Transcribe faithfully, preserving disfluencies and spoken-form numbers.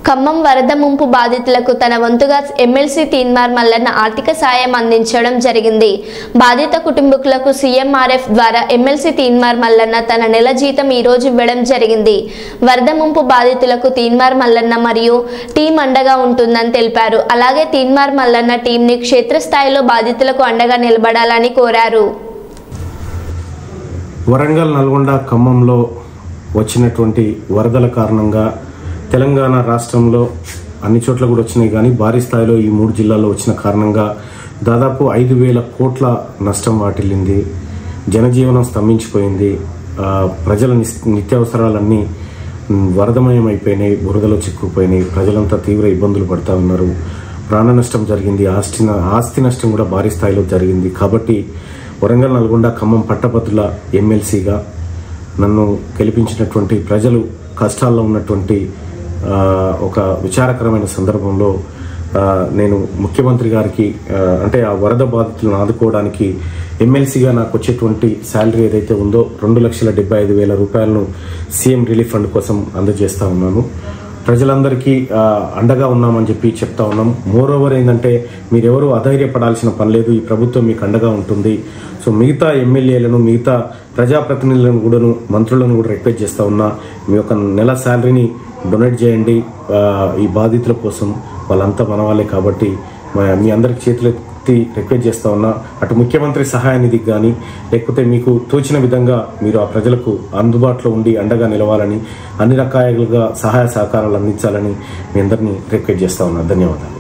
ఖమ్మం వరద ముంపు బాధితులకు తన వంతుగా ఎమ్మెల్సీ తీన్మార్ మల్లన్న ఆర్థిక సాయం అందించడం జరిగింది. బాధిత కుటుంబీకులకు సీఎంఆర్ఎఫ్ ద్వారా ఎమ్మెల్సీ తీన్మార్ మల్లన్న తన నెల జీతం ఈ రోజు ఇవ్వడం జరిగింది. వరద ముంపు బాధితులకు తీన్మార్ మల్లన్న మరియు టీం అండగా ఉంటుందని తెలిపారు. అలాగే తీన్మార్ మల్లన్న టీంని క్షేత్రస్థాయిలో బాధితులకు అండగా నిలబడాలని కోరారు. వరంగల్, నల్గొండ, ఖమ్మంలో వచ్చినటువంటి వరదల కారణంగా తెలంగాణ రాష్ట్రంలో అన్ని చోట్ల కూడా వచ్చినాయి, కానీ భారీ స్థాయిలో ఈ మూడు జిల్లాల్లో వచ్చిన కారణంగా దాదాపు ఐదు వేల కోట్ల నష్టం వాటిల్లింది. జనజీవనం స్తంభించిపోయింది. ప్రజల నిత్యావసరాలన్నీ వరదమయం అయిపోయినాయి, బురదలో చిక్కుపోయినాయి. ప్రజలంతా తీవ్ర ఇబ్బందులు పడుతూ ఉన్నారు. ప్రాణ నష్టం జరిగింది, ఆస్తి ఆస్తి నష్టం కూడా భారీ స్థాయిలో జరిగింది. కాబట్టి వరంగల్, నల్గొండ, ఖమ్మం పట్టభద్రుల ఎమ్మెల్సీగా నన్ను గెలిపించినటువంటి ప్రజలు కష్టాల్లో ఉన్నటువంటి ఒక విచారకరమైన సందర్భంలో నేను ముఖ్యమంత్రి గారికి అంటే ఆ వరద బాధితులను ఆదుకోవడానికి ఎమ్మెల్సీగా నాకు వచ్చేటువంటి శాలరీ ఏదైతే ఉందో రెండు లక్షల డెబ్బై ఐదు వేల రూపాయలను సీఎం రిలీఫ్ ఫండ్ కోసం అందజేస్తా ఉన్నాను. ప్రజలందరికీ అండగా ఉన్నామని చెప్పి చెప్తా ఉన్నాం. మోర్ ఓవర్ ఏంటంటే మీరెవరూ అధైర్యపడాల్సిన పని లేదు, ఈ ప్రభుత్వం మీకు అండగా ఉంటుంది. సో మిగతా ఎమ్మెల్యేలను, మిగతా ప్రజాప్రతినిధులను కూడాను, మంత్రులను కూడా రిక్వెస్ట్ చేస్తూ ఉన్నా, మీ యొక్క నెల శాలరీని డొనేట్ చేయండి ఈ బాధితుల కోసం. వాళ్ళంతా మన వాళ్ళే కాబట్టి మీ అందరికి చేతులెత్తి రిక్వెస్ట్ చేస్తూ ఉన్నా. అటు ముఖ్యమంత్రి సహాయ నిధికి కానీ లేకపోతే మీకు తోచిన విధంగా మీరు ఆ ప్రజలకు అందుబాటులో ఉండి అండగా నిలవాలని, అన్ని రకాలుగా సహాయ సహకారాలు అందించాలని మీ అందరినీ రిక్వెస్ట్ చేస్తూ ఉన్నా. ధన్యవాదాలు.